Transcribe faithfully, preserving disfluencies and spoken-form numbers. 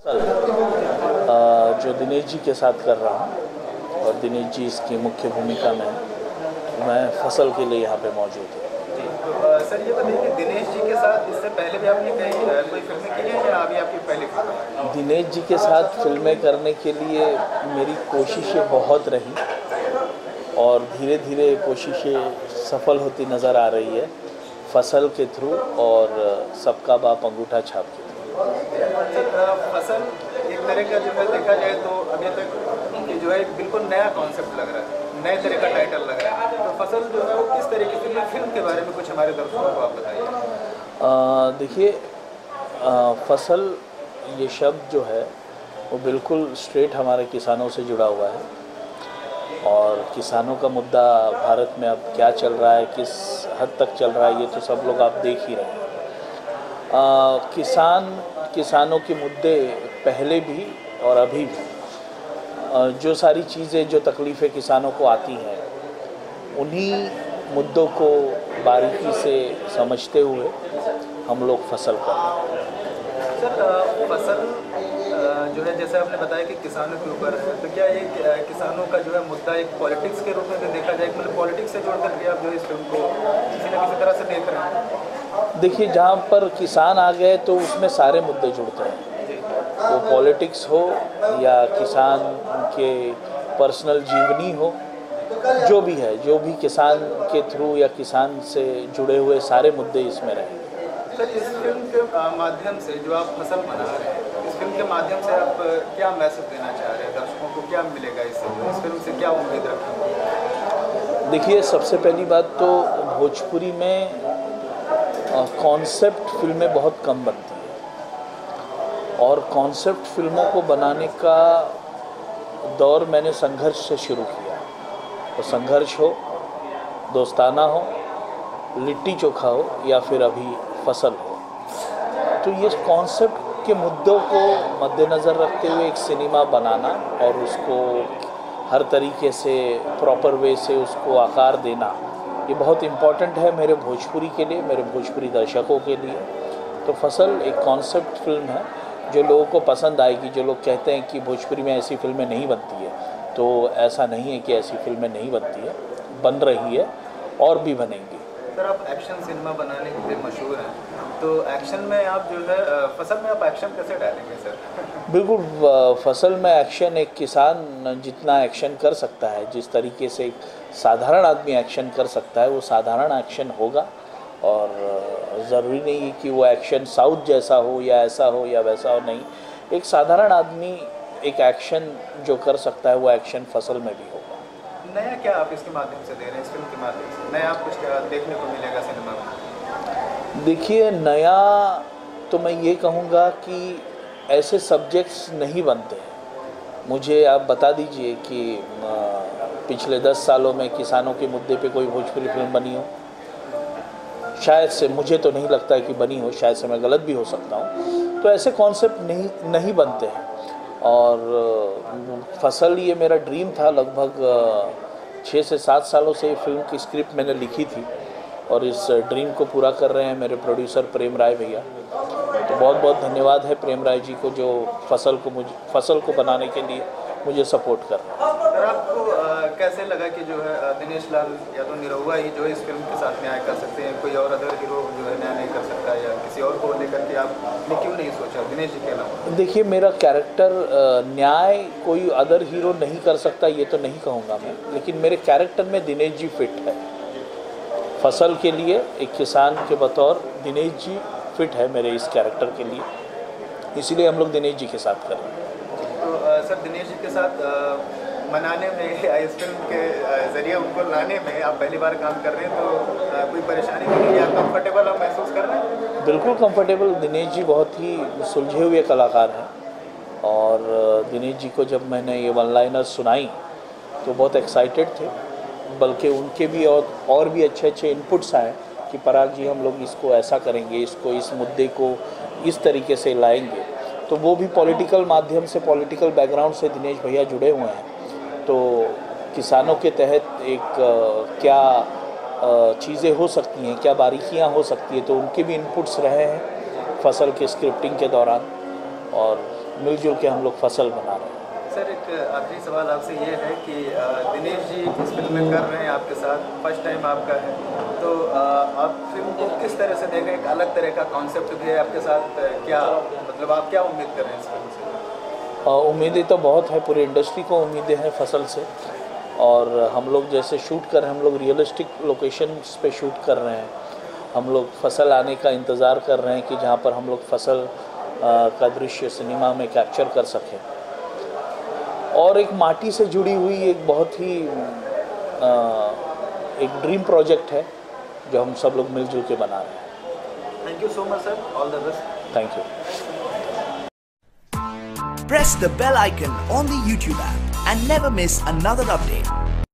आ, जो दिनेश जी के साथ कर रहा हूँ और दिनेश जी इसकी मुख्य भूमिका में हैं। मैं फसल के लिए यहाँ पे मौजूद हूँ। तो सर ये बताइए कि दिनेश जी के साथ इससे पहले भी आपने कहीं कोई फिल्में की हैं या अभी आपकी पहली फिल्म है? दिनेश जी के साथ फिल्में करने के लिए मेरी कोशिशें बहुत रही और धीरे धीरे कोशिशें सफल होती नज़र आ रही है, फसल के थ्रू और सबका बाप अंगूठा छाप के थ्रू। फसल एक तरह का जो है देखा जाए तो अभी तक जो है बिल्कुल नया कॉन्सेप्ट लग रहा है, नए तरह का टाइटल लग रहा है। तो फसल जो है वो किस तरीके की फिल्म के बारे में कुछ हमारे दर्शकों को आप बताइए। देखिए, फसल ये शब्द जो है वो बिल्कुल स्ट्रेट हमारे किसानों से जुड़ा हुआ है और किसानों का मुद्दा भारत में अब क्या चल रहा है, किस हद तक चल रहा है, ये तो सब लोग आप देख ही रहे हैं। आ, किसान किसानों के मुद्दे पहले भी और अभी भी आ, जो सारी चीज़ें जो तकलीफ़ें किसानों को आती हैं उन्हीं मुद्दों को बारीकी से समझते हुए हम लोग फसल कर रहे हैं। सर फसल जो है जैसे आपने बताया कि किसानों के ऊपर है, तो क्या ये किसानों का जो है मुद्दा एक पॉलिटिक्स के रूप में भी देखा जाए, मतलब पॉलिटिक्स से जोड़ करके आप जो इस फिल्म को किसी न किसी तरह से देख रहे हैं? देखिए, जहाँ पर किसान आ गए तो उसमें सारे मुद्दे जुड़ते हैं, वो पॉलिटिक्स हो या किसान के पर्सनल जीवनी हो, जो भी है, जो भी किसान के थ्रू या किसान से जुड़े हुए सारे मुद्दे इसमें रहे। सर इस फिल्म के माध्यम से जो आप फसल बना रहे हैं, इस फिल्म के माध्यम से आप क्या मैसेज देना चाह रहे हैं दर्शकों को, क्या मिलेगा इससे, इस फिल्म से क्या उम्मीद रखेंगे? देखिए, सबसे पहली बात तो भोजपुरी में कॉन्सेप्ट फिल्में बहुत कम बनती हैं और कॉन्सेप्ट फिल्मों को बनाने का दौर मैंने संघर्ष से शुरू किया। तो संघर्ष हो, दोस्ताना हो, लिट्टी चोखा हो या फिर अभी फसल हो, तो ये कॉन्सेप्ट के मुद्दों को मद्देनज़र रखते हुए एक सिनेमा बनाना और उसको हर तरीके से प्रॉपर वे से उसको आकार देना, ये बहुत इम्पॉर्टेंट है मेरे भोजपुरी के लिए, मेरे भोजपुरी दर्शकों के लिए। तो फसल एक कॉन्सेप्ट फिल्म है जो लोगों को पसंद आएगी। जो लोग कहते हैं कि भोजपुरी में ऐसी फिल्में नहीं बनती है, तो ऐसा नहीं है कि ऐसी फिल्में नहीं बनती है, बन रही है और भी बनेंगी। सर आप एक्शन सिनेमा बनाने के लिए मशहूर हैं, तो एक्शन में आप जो है फसल में आप एक्शन कैसे डालेंगे सर? बिल्कुल, फसल में एक्शन एक किसान जितना एक्शन कर सकता है, जिस तरीके से एक साधारण आदमी एक्शन कर सकता है, वो साधारण एक्शन होगा और ज़रूरी नहीं है कि वो एक्शन साउथ जैसा हो या ऐसा हो या वैसा हो, नहीं। एक साधारण आदमी एक एक्शन जो कर सकता है वो एक्शन फसल में भी होगा। नया क्या आप इसके माध्यम से दे रहे हैं, इस फिल्म के माध्यम से नया आप कुछ क्या देखने को मिलेगा सिनेमा में? देखिए, नया तो मैं ये कहूँगा कि ऐसे सब्जेक्ट्स नहीं बनते हैं। मुझे आप बता दीजिए कि पिछले दस सालों में किसानों के मुद्दे पे कोई भोजपुरी फिल्म बनी हो? शायद से, मुझे तो नहीं लगता है कि बनी हो, शायद से मैं गलत भी हो सकता हूँ। तो ऐसे कॉन्सेप्ट नहीं नहीं बनते हैं और फसल ये मेरा ड्रीम था। लगभग छः से सात सालों से ये फिल्म की स्क्रिप्ट मैंने लिखी थी और इस ड्रीम को पूरा कर रहे हैं मेरे प्रोड्यूसर प्रेम राय भैया। तो बहुत बहुत धन्यवाद है प्रेम राय जी को, जो फसल को मुझे फसल को बनाने के लिए मुझे सपोर्ट कर रहे हैं। सर आपको आ, कैसे लगा कि जो है दिनेश लाल या तो निरहुआ ही जो है इस फिल्म के साथ न्याय कर सकते हैं, कोई और अदर हीरो जो है न्याय नहीं कर सकता, या किसी और को लेकर के आपने क्यों नहीं सोचा दिनेश जी के अलावा? देखिए, मेरा कैरेक्टर न्याय कोई अदर हीरो नहीं कर सकता ये तो नहीं कहूँगा मैं, लेकिन मेरे कैरेक्टर में दिनेश जी फिट है। फसल के लिए एक किसान के बतौर दिनेश जी फिट है मेरे इस कैरेक्टर के लिए, इसीलिए हम लोग दिनेश जी के साथ कर रहे हैं। तो आ, सर दिनेश जी के साथ आ, मनाने में इस फिल्म के ज़रिए उनको लाने में आप पहली बार काम कर रहे हैं, तो आ, कोई परेशानी नहीं है, कंफर्टेबल आप महसूस कर रहे हैं? बिल्कुल कंफर्टेबल। दिनेश जी बहुत ही सुलझे हुए कलाकार हैं और दिनेश जी को जब मैंने ये वन लाइनर सुनाई तो बहुत एक्साइटेड थे, बल्कि उनके भी और और भी अच्छे अच्छे इनपुट्स आए कि पराग जी हम लोग इसको ऐसा करेंगे, इसको इस मुद्दे को इस तरीके से लाएंगे। तो वो भी पॉलिटिकल माध्यम से, पॉलिटिकल बैकग्राउंड से दिनेश भैया जुड़े हुए हैं, तो किसानों के तहत एक आ, क्या चीज़ें हो सकती हैं, क्या बारीकियां हो सकती हैं, तो उनके भी इनपुट्स रहे हैं फसल के स्क्रिप्टिंग के दौरान और मिलजुल के हम लोग फसल बना रहे हैं। सर एक आखिरी सवाल आपसे ये है कि दिनेश जी इस फिल्म में कर रहे हैं आपके साथ, फर्स्ट टाइम आपका है, तो आप फिल्म को किस तरह से देखें? एक अलग तरह का कॉन्सेप्ट भी है आपके साथ, क्या मतलब आप क्या उम्मीद कर रहे हैं इस फिल्म से? उम्मीदें तो बहुत है, पूरी इंडस्ट्री को उम्मीदें हैं फसल से, और हम लोग जैसे शूट कर रहे हैं, हम लोग रियलिस्टिक लोकेशंस पे शूट कर रहे हैं। हम लोग फसल आने का इंतज़ार कर रहे हैं कि जहाँ पर हम लोग फसल का दृश्य सिनेमा में कैप्चर कर सकें। और एक माटी से जुड़ी हुई एक बहुत ही आ, एक ड्रीम प्रोजेक्ट है जो हम सब लोग मिलजुल के बना रहे हैं। Thank you so much sir, all the best. Thank you. Press the bell icon on the YouTube app and never miss another update.